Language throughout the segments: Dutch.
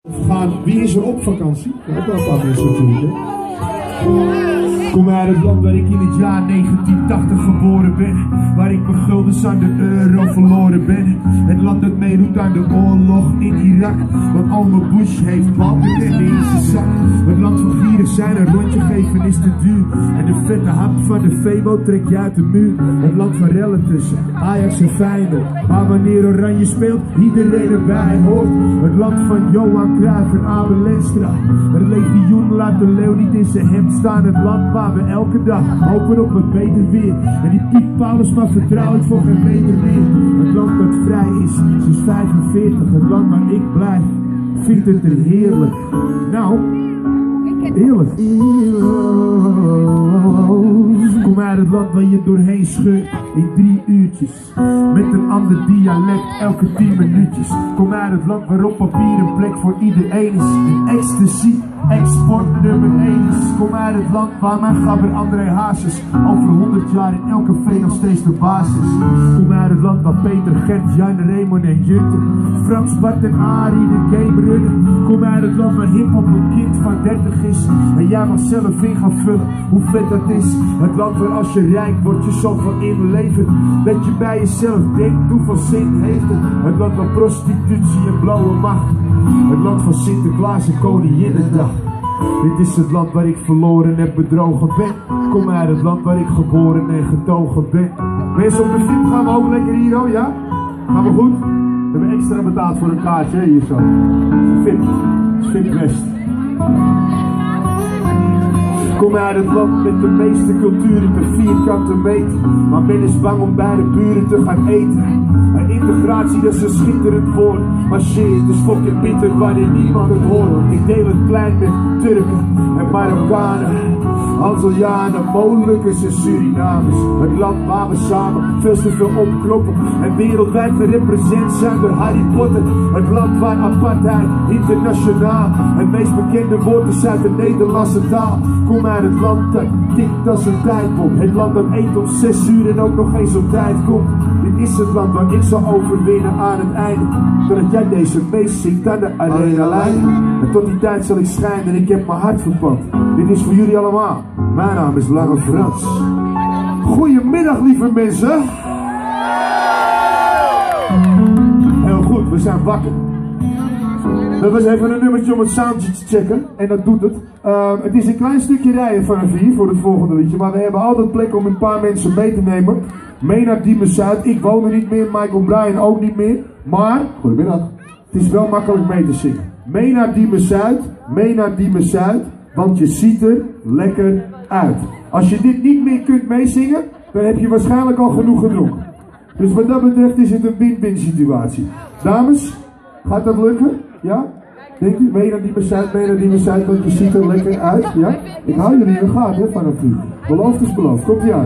Wie is er op vakantie? Ja, ook wel een paar mensen natuurlijk. Hè? Kom uit het land waar ik in het jaar 1980 geboren ben. Waar ik mijn guldens aan de euro verloren ben. Het land dat meedoet aan de oorlog in Irak. Want Ome Bush heeft balbekenden in zijn zak. Het land van gieren zijn, een rondje geven is te duur. En de vette hap van de Febo trek je uit de muur. Het land van rellen tussen Ajax en Feyenoord. Maar wanneer Oranje speelt, iedereen erbij hoort. Het land van Johan Cruijff en Abel Lenstra. Het legioen laat de leeuw niet in zijn hemd staan. Het land waar we elke dag hopen op wat beter weer. En die Piet Paulus maar vertrouw ik voor geen beter weer. Het land dat vrij is sinds 45. Het land waar ik blijf, vindt het er heerlijk. Nou, heerlijk. Kom uit het land waar je doorheen scheurt in 3 uurtjes. Met een ander dialect elke 10 minuutjes. Kom uit het land waar op papier een plek voor iedereen is. Ecstasy, export nummer 1 is. Kom uit het land waar mijn gabber André Hazes over 100 jaar in elke café nog steeds de basis is. Kom uit het land waar Peter, Gert, Jan, Raymond en Jutte, Frans, Bart en Arie de game runnen. Kom uit het land waar hiphop een kind van 30 is. En jij mag zelf in gaan vullen hoe vet dat is. Het land waar als je rijk wordt je zoveel inlevert dat je bij jezelf denkt hoeveel zin heeft het. Het land waar prostitutie en blauwe macht. Het land van Sinterklaas en Koninginnedag. Dit is het land waar ik verloren en bedrogen ben. Kom uit het land waar ik geboren en getogen ben. Mensen op de fiets gaan we ook lekker hier, oh ja? Gaan we goed? We hebben extra betaald voor een kaartje, hè, hier zo. Fit West. Kom uit het land met de meeste culturen per vierkante meter. Maar men is bang om bij de buren te gaan eten. En integratie, dat is een schitterend woord. Maar shit, is fucking bitter wanneer niemand het hoort. Ik deel het plein met Turken en Marokkanen, Antillianen, Molukkers en Surinamers. Het land waar we samen veel te veel opkloppen en wereldwijd gerepresenteerd zijn door Harry Potter. Het land waar apartheid internationaal het meest bekende woord is uit de Nederlandse taal. Kom uit het land dat tikt als een tijdbom. Het land dat eet om 6 uur en ook nog eens op tijd komt. Dit is het land waar ik zal overwinnen aan het einde. Doordat jij deze feest zingt aan de arena-lijn. En tot die tijd zal ik schijnen en ik heb mijn hart verpand. Dit is voor jullie allemaal. Mijn naam is Lange Frans. Goedemiddag lieve mensen. Heel goed, we zijn wakker. Dat was even een nummertje om het soundje te checken. En dat doet het. Het is een klein stukje rijden vanaf hier voor het volgende liedje. Maar we hebben altijd plek om een paar mensen mee te nemen. Mee naar Diemen Zuid. Ik woon er niet meer, Michael Bryan ook niet meer. Maar, goedemiddag. Het is wel makkelijk mee te zingen. Mee naar Diemen Zuid. Mee naar Diemen Zuid. Want je ziet er lekker uit. Als je dit niet meer kunt meezingen, dan heb je waarschijnlijk al genoeg gedronken. Dus wat dat betreft is het een win-win situatie. Dames, gaat dat lukken? Ja? Denk u, mee naar Diemen Zuid, mee naar Diemen Zuid, want je ziet er lekker uit, ja? Ik hou jullie in de gaten, hè, vanaf nu. Beloofd is beloofd, komt ie aan.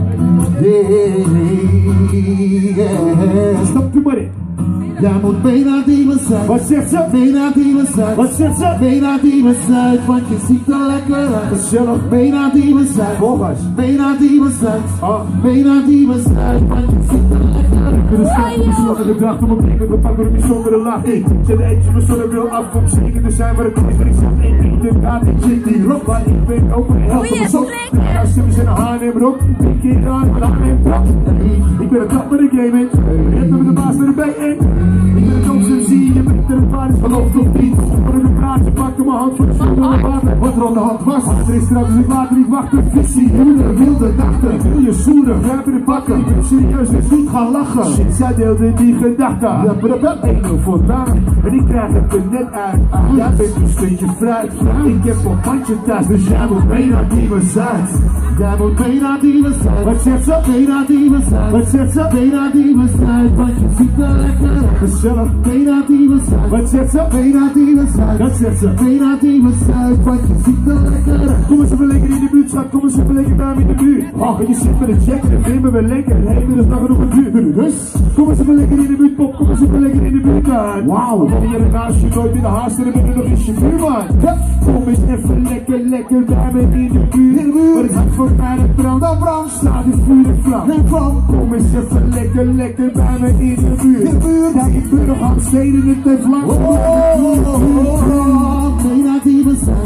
Stop u maar in. Jij moet mee naar Diemen Zuid. Wat zegt ze? Mee naar Diemen Zuid. Wat zegt ze? Mee naar Diemen Zuid, want je ziet er lekker uit. Gezellig. Mee naar Diemen Zuid. Volgens. Mee naar Diemen Zuid. Mee naar Diemen Zuid, want je ziet er lekker uit. Ik ben een stad op de zonnige dag, om op ik ben gepakt door een bijzondere lach. Ik zet eentje mijn zonnebril af om zeker te zijn waar het is. Maar ik zet één ding in de kaart, ik zit die rock waar ik ben ook een helft van mijn sok. Ja, stemmen zijn een H&M rok, 3 keer aan met H&M trap. Ik ben een trap met een game in, ik heb met de baas met een B1. Ik ben het ook zie je bent er het waar is geloof of niet. Voor een praatje pakte mijn hand voor de zon door het water. Wat er aan de hand was, er is eruit, dus ik laat er niet wachten. Visie, moeder, wilde nachten. Ik wil je zoenen, grijpen de pakken. Ik ben serieus, dus niet gaan lachen. Shit, zij deelde die gedachten. Ja, maar dat 1-0 voor Daan. En ik krijg het er net uit. Jij bent een stukje fruit. Ik heb een pandje thuis, dus jij moet mee naar Diemen Zuid. Jij moet mee naar Diemen Zuid. Wat zegt ze? Mee naar Diemen Zuid. Wat zegt ze? Mee naar Diemen Zuid, want je ziet er lekker uit. Gezellig. Mee naar Diemen Zuid. Wat zegt ze? Mee naar Diemen Zuid. Dat zegt ze. Mee naar Diemen Zuid, want je ziet er lekker uit. Kom eens even lekker in de buurt, schat. Kom eens even lekker bij me in de buurt. Oh, en je zit met een check en dan vinden we lekker. Hé, er is nog genoeg een buurt. Dus, kom eens even lekker in de buurt, pop. Kom eens even lekker in de buurt, man. Wauw. Dan ben je ernaast, je nooit in de haast en dan ben je nog eens je buurman. Kom eens even lekker bij me in de buurt. Wat is hard voor mij, dat brandt. Dan brandt, staat het vuur en vlam. Kom eens even lekker bij me in de buurt. Kijk, ik ben nog aan het steden, het heeft lang.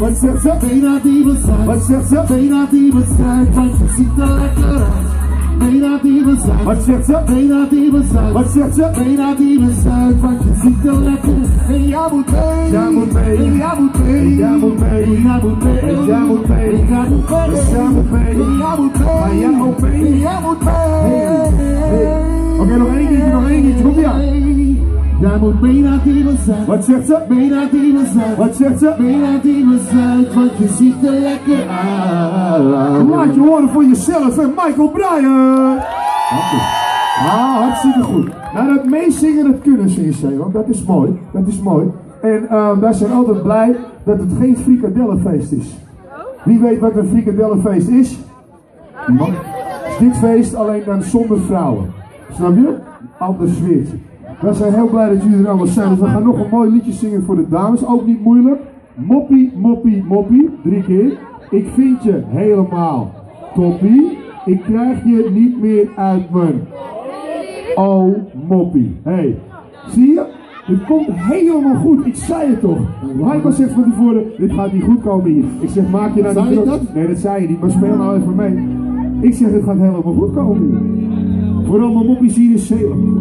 Wat zegt ze? Negatieve cijfers. Wat zegt ze? Negatieve cijfers, want je ziet er lekker uit. Negatieve cijfers. Wat zegt ze? Negatieve cijfers. Wat zegt ze? Negatieve cijfers, want je ziet er lekker uit. En jij moet mee. Jij moet mee. En jij moet mee. Jij moet mee. En jij moet mee. En jij moet mee. En jij moet mee. Dus jij moet mee. En jij moet mee. Maar jij ook mee. En jij moet mee. Oké, nog één keertje, kom ja. Jij moet negatieve zijn. Wat zegt ze? Negatieve zijn. Wat zegt ze? Negatieve zijn, want je ziet er lekker uit. Laat je horen voor jezelf en Michael Bryan. Hartstikke goed. Nou, dat meezingen, dat kunnen ze in Zeeland. Dat is mooi. Dat is mooi. En wij zijn altijd blij dat het geen frikadellenfeest is. Wie weet wat een frikadellenfeest is? Iemand? Is dit feest alleen dan zonder vrouwen. Snap je? Ander sfeertje. Wij zijn heel blij dat jullie er allemaal zijn. Dus we gaan nog een mooi liedje zingen voor de dames. Ook niet moeilijk. Moppie, moppie, moppie. 3 keer. Ik vind je helemaal toppie. Ik krijg je niet meer uit mijn... Oh, moppie. Hey, zie je? Dit komt helemaal goed. Ik zei het toch. Michael zegt van tevoren, dit gaat niet goed komen hier. Ik zeg, maak je nou niet druk. Nee, dat zei je niet, maar speel nou even mee. Ik zeg, het gaat helemaal goed komen hier. Vooral mijn moppies hier in Zeeland.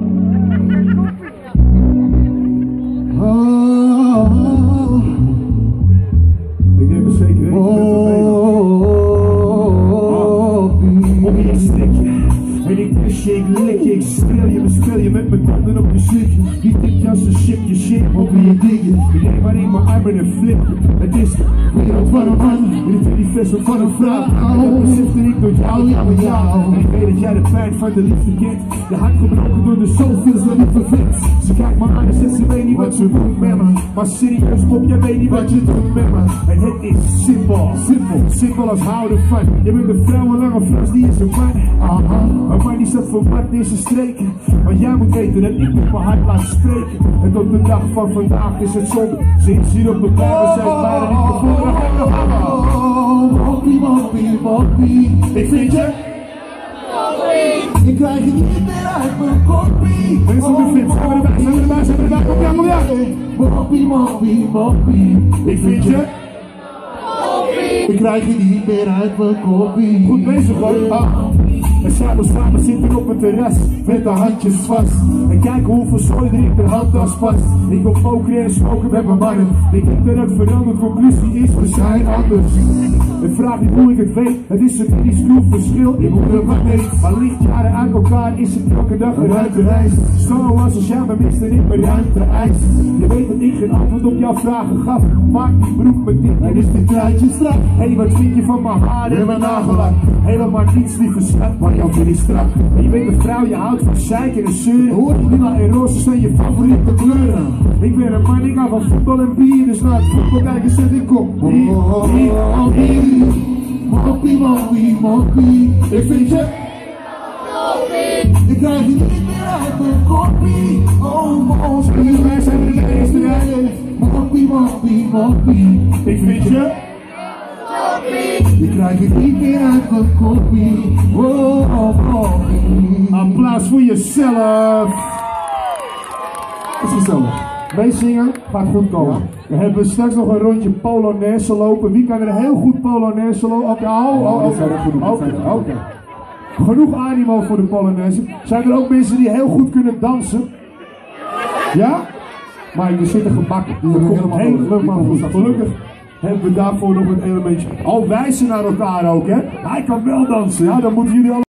Ik neem er zeker één moppie een stikje. En ik kus je, ik lik je, ik streel je, bespeel je met mijn tanden op je zitje. Die tikt als een shit, je shit, moppie je dingen. Ik neem maar in mijn armen en flip. Het is de wereld van een man, in het universum van een vrouw. En dat besefte ik door jou, ja met jou. En ik weet dat jij de pijn van de liefde kent. Je hart gebroken door de zoveelste liefde vet. Ze kijkt me aan en zegt ze weet niet wat ze doet met me. Maar serieus Bob, jij weet niet wat je doet met me. En het is simpel, simpel, simpel als houden van. Je bent een vrouw, een lange vrouw, die is een man. Een man die staat verward in zijn streken. Want jij moet weten dat ik met mijn hart laat spreken. En tot de dag van vandaag is het zonde. Sinds hier op de Bijbel zijn bijna niet gevonden. Moppie, moppie, moppie. Ik vind je... Ik krijg je niet meer uit mijn koppie. Mensen op de flip, zijn we erbij, zijn we erbij, zijn we erbij. Kom ja, kom ja. Moppie, moppie, moppie. Ik vind je... Ik krijg je niet meer uit mijn koppie. Goed bezig hoor. En samen zitten op het terras met de handjes vast. En kijken hoeveel zooi er in de handtas past. Ik wil pokeren en smoken met mijn mannen. Ik denk dat het veranderd, conclusie is, we zijn anders. En vraag niet hoe ik het weet, het is een minuscuul verschil in hoe we wat deed. Maar lichtjaren uit elkaar is het elke dag een ruimtereis. Zo als jij me mist en ik mijn ruimte eis. Je weet dat ik geen antwoord op jouw vragen gaf. Maak die broek met dit en is dit truitje strak. Hé, wat vind je van mijn haar en mijn nagellak? Helemaal niets, lieve schat, maar jou vind ik strak. En je weet een vrouw, je houdt van zeiken en zeuren. Lila en roze zijn je favoriete kleuren. Ik ben een man, ik hou van voetbal en bier. Dus naar het voetbal kijken zet ik op. Moppie, moppie, moppie. Ik vind je... Ik krijg je niet meer uit mijn koppie. Oh, moppie. Wij zijn er de eerste rij. Moppie, moppie, moppie. Ik vind je... Ik krijg je niet meer uit mijn koppie. Oh, moppie. Applaus voor jezelf. Dat is gezellig. Meezingen gaat goed komen. We hebben straks nog een rondje Polonaise lopen. Wie kan er heel goed Polonaise lopen? Oké. Genoeg animo voor de Polonaise. Zijn er ook mensen die heel goed kunnen dansen? Ja? Maar we zitten gebakken. Dat komt helemaal goed. Gelukkig hebben we daarvoor nog een elementje. Al wijzen naar elkaar ook, hè? Hij kan wel dansen, ja? Dan moeten jullie allemaal...